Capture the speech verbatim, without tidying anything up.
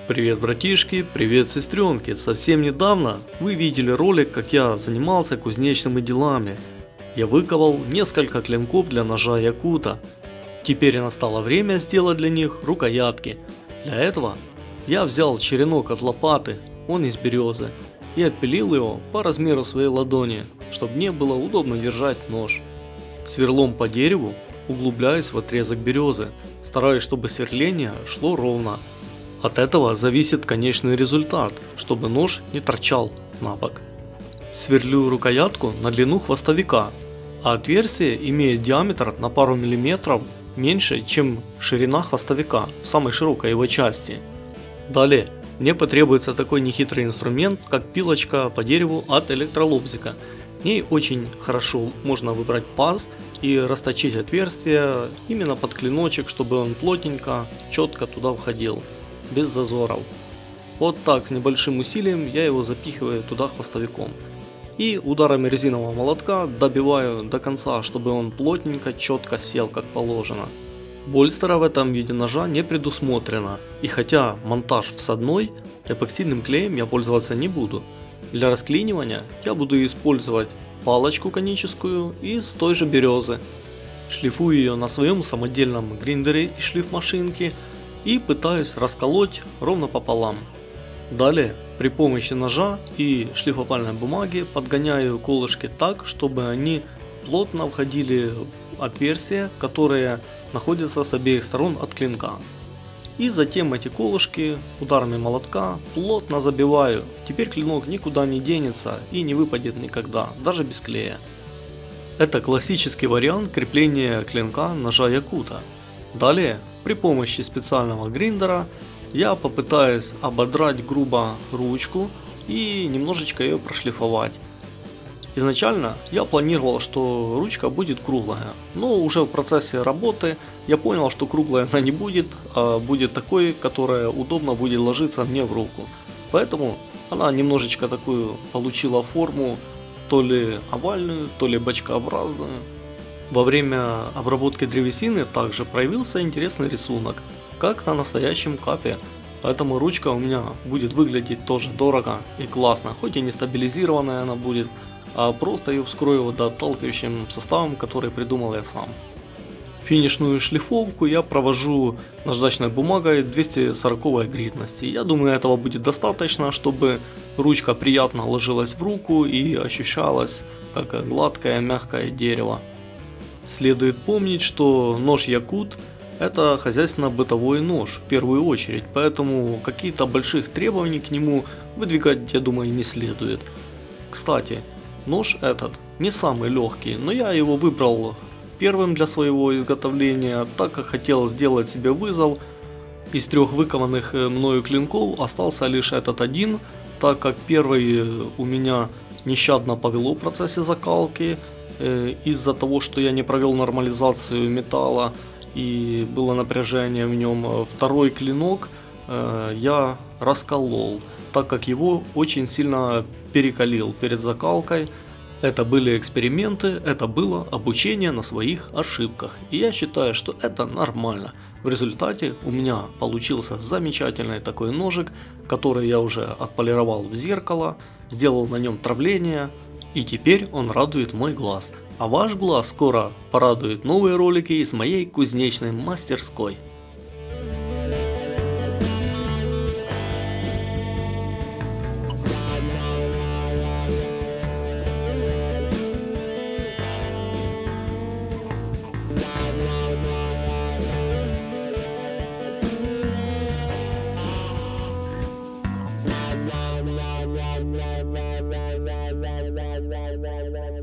Привет, братишки, привет, сестренки. Совсем недавно вы видели ролик, как я занимался кузнечными делами. Я выковал несколько клинков для ножа Якута. Теперь настало время сделать для них рукоятки. Для этого я взял черенок от лопаты, он из березы, и отпилил его по размеру своей ладони, чтобы мне было удобно держать нож. Сверлом по дереву углубляюсь в отрезок березы, стараюсь, чтобы сверление шло ровно. От этого зависит конечный результат, чтобы нож не торчал на бок. Сверлю рукоятку на длину хвостовика, а отверстие имеет диаметр на пару миллиметров меньше, чем ширина хвостовика в самой широкой его части. Далее мне потребуется такой нехитрый инструмент, как пилочка по дереву от электролобзика. В ней очень хорошо можно выбрать паз и расточить отверстие именно под клиночек, чтобы он плотненько, четко туда входил, без зазоров. Вот так, с небольшим усилием я его запихиваю туда хвостовиком. И ударами резинового молотка добиваю до конца, чтобы он плотненько, четко сел как положено. Больстера в этом виде ножа не предусмотрено, и хотя монтаж всадной, эпоксидным клеем я пользоваться не буду. Для расклинивания я буду использовать палочку коническую из той же березы. Шлифую ее на своем самодельном гриндере и шлифмашинке и пытаюсь расколоть ровно пополам. Далее при помощи ножа и шлифовальной бумаги подгоняю колышки так, чтобы они плотно входили в отверстия, которые находятся с обеих сторон от клинка. И затем эти колышки ударами молотка плотно забиваю. Теперь клинок никуда не денется и не выпадет никогда, даже без клея. Это классический вариант крепления клинка ножа Якута. Далее при помощи специального гриндера я попытаюсь ободрать грубо ручку и немножечко ее прошлифовать. Изначально я планировал, что ручка будет круглая, но уже в процессе работы я понял, что круглая она не будет, а будет такой, которая удобно будет ложиться мне в руку. Поэтому она немножечко такую получила форму, то ли овальную, то ли бочкообразную. Во время обработки древесины также проявился интересный рисунок, как на настоящем капе. Поэтому ручка у меня будет выглядеть тоже дорого и классно, хоть и не стабилизированная она будет, а просто ее вскрою водоотталкивающим составом, который придумал я сам. Финишную шлифовку я провожу наждачной бумагой двести сороковой гритности. Я думаю, этого будет достаточно, чтобы ручка приятно ложилась в руку и ощущалась как гладкое мягкое дерево. Следует помнить, что нож Якут — это хозяйственно-бытовой нож в первую очередь, поэтому какие-то больших требований к нему выдвигать, я думаю, не следует. Кстати, нож этот не самый легкий, но я его выбрал первым для своего изготовления, так как хотел сделать себе вызов. Из трех выкованных мною клинков остался лишь этот один, так как первый у меня нещадно повело в процессе закалки, э, из-за того, что я не провел нормализацию металла и было напряжение в нем. Второй клинок э, я расколол, так как его очень сильно перекалил перед закалкой. Это были эксперименты, это было обучение на своих ошибках. И я считаю, что это нормально. В результате у меня получился замечательный такой ножик, который я уже отполировал в зеркало, сделал на нем травление, и теперь он радует мой глаз. А ваш глаз скоро порадует новые ролики из моей кузнечной мастерской. la la la la la la la la la la la